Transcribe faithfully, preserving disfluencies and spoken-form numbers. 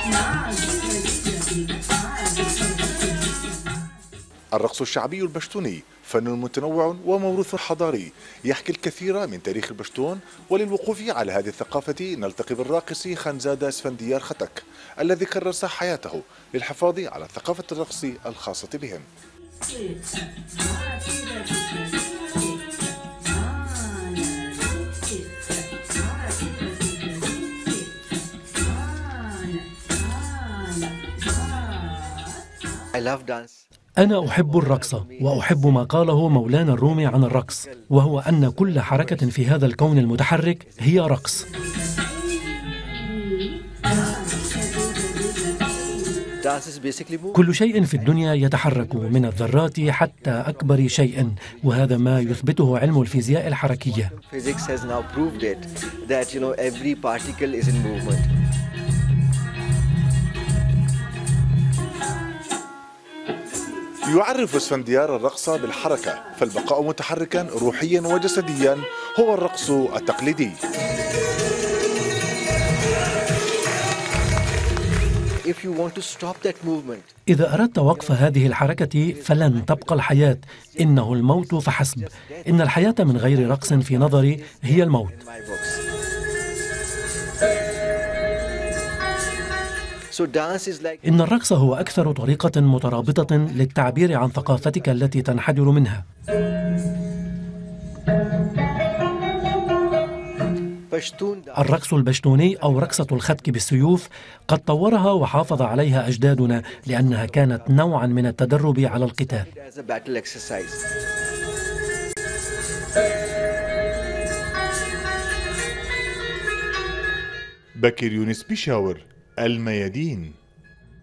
الرقص الشعبي البشتوني فن متنوع وموروث حضاري يحكي الكثير من تاريخ البشتون، وللوقوف على هذه الثقافة نلتقي بالراقص خنزاد اسفنديار ختك الذي كرس حياته للحفاظ على ثقافة الرقص الخاصة بهم. I love dance. أنا أحب الرقص وأحب ما قاله مولانا الرومي عن الرقص، وهو أن كل حركة في هذا الكون المتحرك هي رقص. كل شيء في الدنيا يتحرك من الذرات حتى أكبر شيء، وهذا ما يثبته علم الفيزياء الحركية. يعرف اسفنديار الرقص بالحركة، فالبقاء متحركا روحيا وجسديا هو الرقص التقليدي. إذا أردت وقف هذه الحركة فلن تبقى الحياة، إنه الموت فحسب. إن الحياة من غير رقص في نظري هي الموت. إن الرقص هو أكثر طريقة مترابطة للتعبير عن ثقافتك التي تنحدر منها. الرقص البشتوني أو رقصة الختك بالسيوف قد طورها وحافظ عليها أجدادنا لأنها كانت نوعا من التدرب على القتال. بكر يونس بيشاور، الميادين.